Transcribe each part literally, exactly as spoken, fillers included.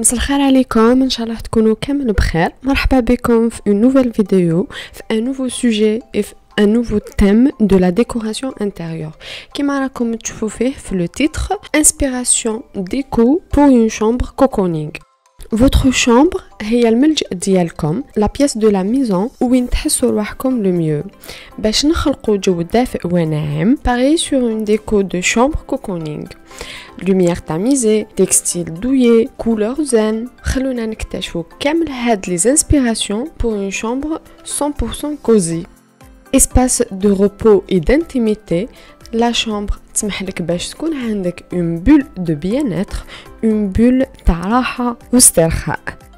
مساء الخير عليكم، ان شاء الله تكونوا كامل بخير. مرحبا بكم في une nouvelle vidéo في un nouveau sujet et في un nouveau thème de la décoration intérieure. كما راكم تشوفوا فيه في le titre inspiration déco pour une chambre cocooning. Votre chambre هي الملجأ ديالكم، la pièce de la maison وين تحسوا روحكم le mieux باش نخلقوا جو دافئ وناعم. pareil sur une déco de chambre cocooning. lumière tamisée, textile douillet, couleur zen. خلونا نكتشفوا كامل هاد les inspirations pour une chambre cent pour cent cosy. espace de repos et d'intimité. La chambre تسمح لك باش تكون عندك une bulle de bien-être, une bulle تاع راحة واسترخاء.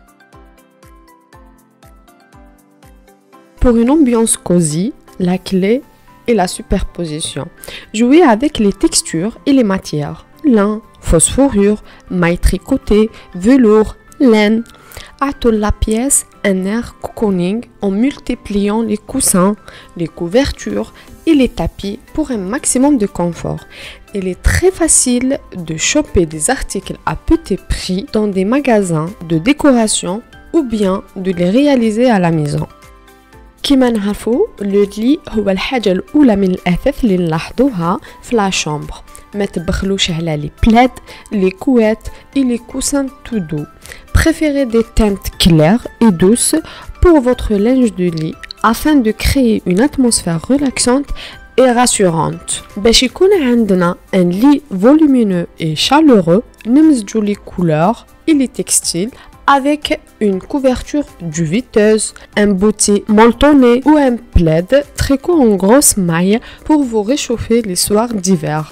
Pour une ambiance cosy, la clé est la superposition. Jouez avec les textures et les matières. Lin, fausse fourrure, maille tricotée, velours, laine. Atout la pièce un air cocooning en multipliant les coussins, les couvertures et les tapis pour un maximum de confort. Il est très facile de choper des articles à petit prix dans des magasins de décoration ou bien de les réaliser à la maison. كما نعرفوا لو لي هو الحاجة الأولى من الأثاث اللي نلاحظوها في لا شامبر. ما تبخلوش على لي بلاد، لي كوات et les coussins tout doux. Préférez des teintes claires et douces pour votre linge de lit afin de créer une atmosphère relaxante et rassurante. باش يكون عندنا un lit volumineux et chaleureux, نمزجوا les couleurs et les textiles avec une couverture duviteuse, un bouti molletonné ou un plaid tricot en grosse maille pour vous réchauffer les soirs d'hiver.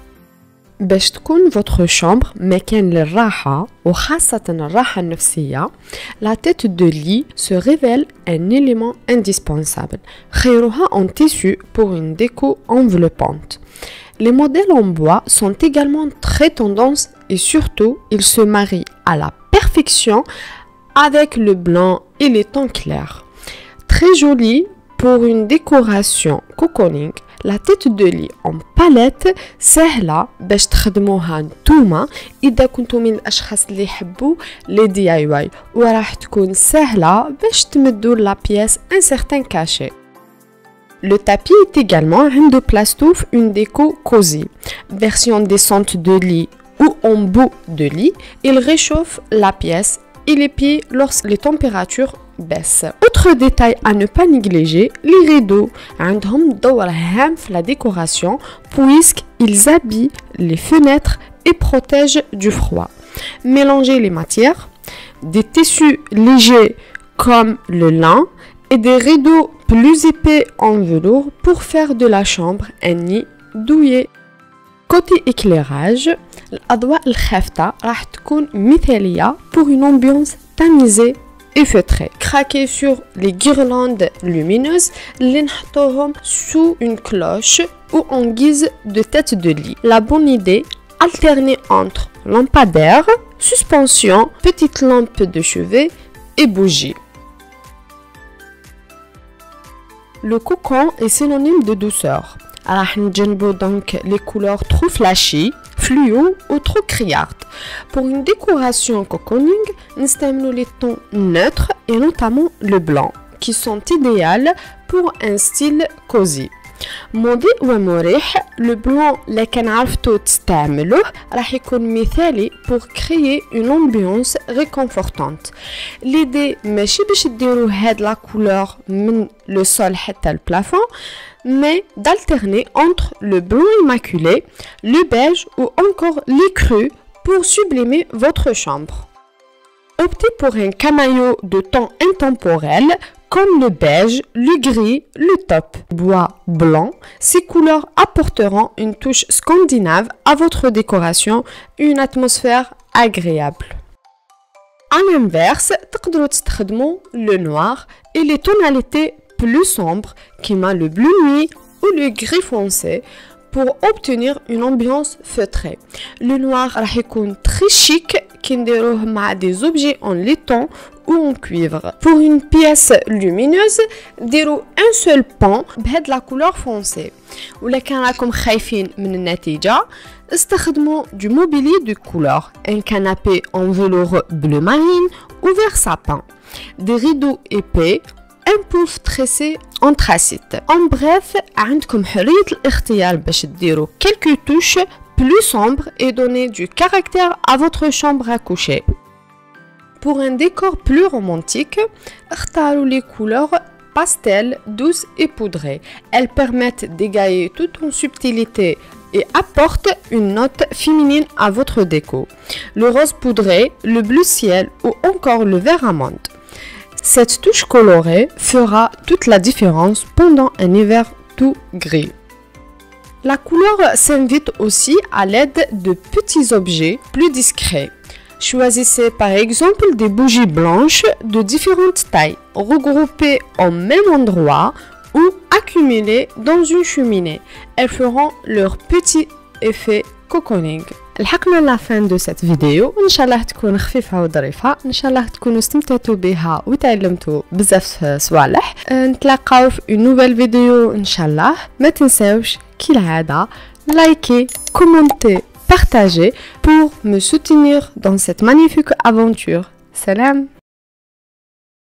باش تكون votre chambre مكان للراحة وخاصة الراحة النفسية, la tête de lit se révèle un élément indispensable. خيرها en tissu pour une déco enveloppante. Les modèles en bois sont également très tendance et surtout ils se marient à la perfection avec le blanc et les tons clairs. Très joli pour une décoration cocooning. La tête de lit en palette سهلة باش تخدموها نتوما إذا كنتم من الأشخاص اللي يحبوا les دي آي واي, وراح تكون سهلة باش تمدوا la pièce un certain cachet. Le tapis est également عنده بلاصتو في une déco cosy. Version descente de lit ou en bout de lit, il réchauffe la pièce et les pieds lorsque les températures baissent. Autre détail à ne pas négliger, les rideaux. عندهم دور هام في la décoration puisqu'ils habillent les fenêtres et protègent du froid. Mélangez les matières, des tissus légers comme le lin et des rideaux plus épais en velours pour faire de la chambre un nid douillet. Côté éclairage, الأضواء الخافتة راح تكون مثالية pour une ambiance tamisée et feutrée. Craquez sur les guirlandes lumineuses اللي نحطوهم sous une cloche ou en guise de tête de lit. La bonne idée, alterner entre lampadaire, suspension, petite lampe de chevet et bougie. Le cocon est synonyme de douceur. راح نتجنبوا donc les couleurs trop flashy, fluo ou trop criardes. Pour une décoration cocooning, نستعملوا les tons neutres et notamment le blanc qui sont idéales pour un style cosy. مضيء ومريح, le blanc اللي كنعرفتوا تستعملوه راح يكون مثالي pour créer une ambiance réconfortante. L'idée ماشي باش ديروا هاد la couleur من le sol حتى le plafond, mais d'alterner entre le blanc immaculé, le beige ou encore les crus pour sublimer votre chambre. Optez pour un camaillot de ton intemporel comme le beige, le gris, le taupe, bois blanc. Ces couleurs apporteront une touche scandinave à votre décoration, une atmosphère agréable. À l'inverse, تقدروا تستخدموا le noir et les tonalités plus sombres comme le bleu nuit ou le gris foncé pour obtenir une ambiance feutrée. Le noir راح يكون très chic qui نديروه des objets en laiton ou en cuivre. Pour une pièce lumineuse, ديروا un seul pan بهاد la couleur foncée. ولا كان راكم خايفين من النتيجة استخدموا du mobilier de couleur, un canapé en velours bleu marine ou vert sapin, des rideaux épais, un pouf tressé anthracite. En bref, عندكم حرية الاختيار باش ديروا quelques touches plus sombres et donner du caractère à votre chambre à coucher. Pour un décor plus romantique, اختاروا les couleurs pastel, douces et poudrées. Elles permettent d'égayer tout en subtilité et apportent une note féminine à votre déco. Le rose poudré, le bleu ciel ou encore le vert amande. Cette touche colorée fera toute la différence pendant un hiver tout gris. La couleur s'invite aussi à l'aide de petits objets plus discrets. Choisissez par exemple des bougies blanches de différentes tailles, regroupées au même endroit ou accumulées dans une cheminée. Elles feront leur petit effet cocooning. لحقنا لا فان دو سيت فيديو ان شاء الله تكون خفيفه وظريفه ان شاء الله تكونوا استمتعتوا بها وتعلمتوا بزاف صوالح نتلاقاو في une nouvelle فيديو ان شاء الله ما تنساوش كالعاده لايكي كومونتي partagez pour me soutenir dans cette magnifique aventure. Salam!